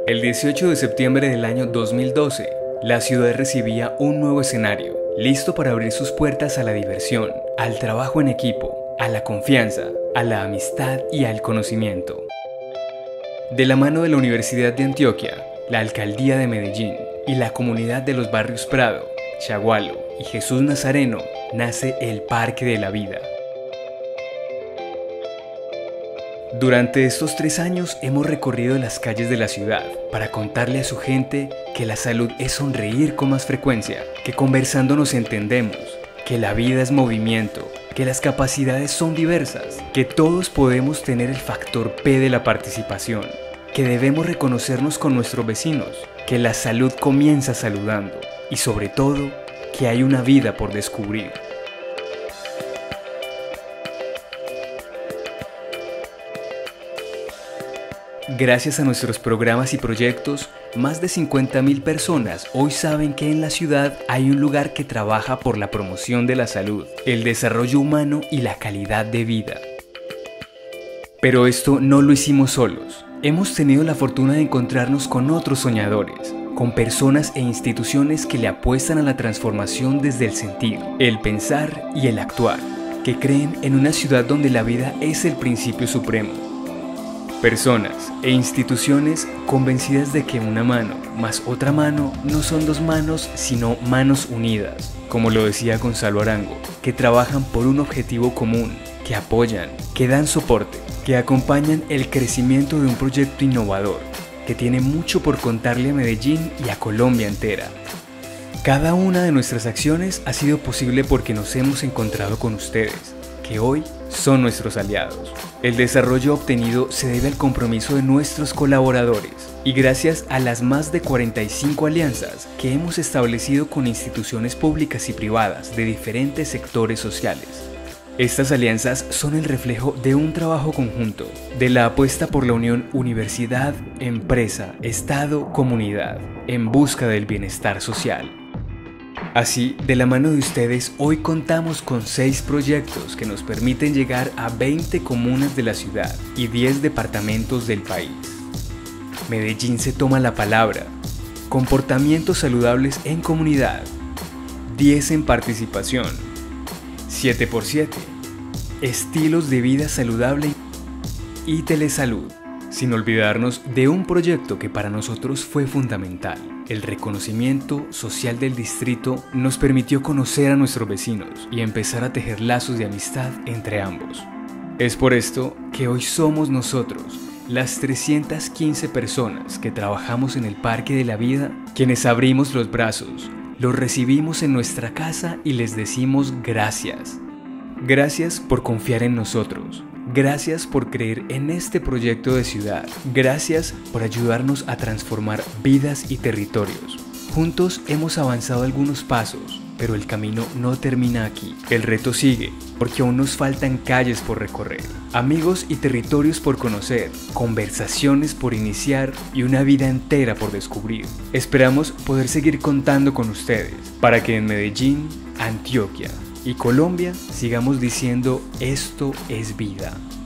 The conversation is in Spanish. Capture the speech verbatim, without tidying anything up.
El dieciocho de septiembre del año dos mil doce, la ciudad recibía un nuevo escenario, listo para abrir sus puertas a la diversión, al trabajo en equipo, a la confianza, a la amistad y al conocimiento. De la mano de la Universidad de Antioquia, la Alcaldía de Medellín y la comunidad de los barrios Prado, Chagualo y Jesús Nazareno, nace el Parque de la Vida. Durante estos tres años hemos recorrido las calles de la ciudad para contarle a su gente que la salud es sonreír con más frecuencia, que conversando nos entendemos, que la vida es movimiento, que las capacidades son diversas, que todos podemos tener el factor P de la participación, que debemos reconocernos con nuestros vecinos, que la salud comienza saludando y sobre todo, que hay una vida por descubrir. Gracias a nuestros programas y proyectos, más de cincuenta mil personas hoy saben que en la ciudad hay un lugar que trabaja por la promoción de la salud, el desarrollo humano y la calidad de vida. Pero esto no lo hicimos solos. Hemos tenido la fortuna de encontrarnos con otros soñadores, con personas e instituciones que le apuestan a la transformación desde el sentir, el pensar y el actuar, que creen en una ciudad donde la vida es el principio supremo. Personas e instituciones convencidas de que una mano más otra mano no son dos manos sino manos unidas, como lo decía Gonzalo Arango, que trabajan por un objetivo común, que apoyan, que dan soporte, que acompañan el crecimiento de un proyecto innovador, que tiene mucho por contarle a Medellín y a Colombia entera. Cada una de nuestras acciones ha sido posible porque nos hemos encontrado con ustedes, que hoy son nuestros aliados. El desarrollo obtenido se debe al compromiso de nuestros colaboradores y gracias a las más de cuarenta y cinco alianzas que hemos establecido con instituciones públicas y privadas de diferentes sectores sociales. Estas alianzas son el reflejo de un trabajo conjunto, de la apuesta por la unión universidad, empresa, Estado, comunidad, en busca del bienestar social. Así, de la mano de ustedes, hoy contamos con seis proyectos que nos permiten llegar a veinte comunas de la ciudad y diez departamentos del país. Medellín se toma la palabra. Comportamientos saludables en comunidad. diez en participación. siete por siete. Estilos de vida saludable y telesalud. Sin olvidarnos de un proyecto que para nosotros fue fundamental. El reconocimiento social del distrito nos permitió conocer a nuestros vecinos y empezar a tejer lazos de amistad entre ambos. Es por esto que hoy somos nosotros, las trescientas quince personas que trabajamos en el Parque de la Vida, quienes abrimos los brazos, los recibimos en nuestra casa y les decimos gracias. Gracias por confiar en nosotros. Gracias por creer en este proyecto de ciudad. Gracias por ayudarnos a transformar vidas y territorios. Juntos hemos avanzado algunos pasos, pero el camino no termina aquí. El reto sigue, porque aún nos faltan calles por recorrer, amigos y territorios por conocer, conversaciones por iniciar y una vida entera por descubrir. Esperamos poder seguir contando con ustedes para que en Medellín, Antioquia y Colombia sigamos diciendo esto es vida.